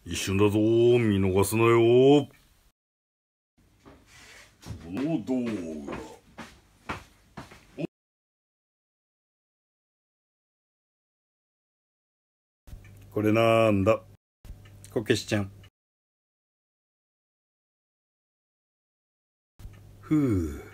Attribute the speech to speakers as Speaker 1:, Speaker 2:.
Speaker 1: 一瞬だぞ、見逃すなよ。この動画。これなんだ。こけしちゃん。ふう。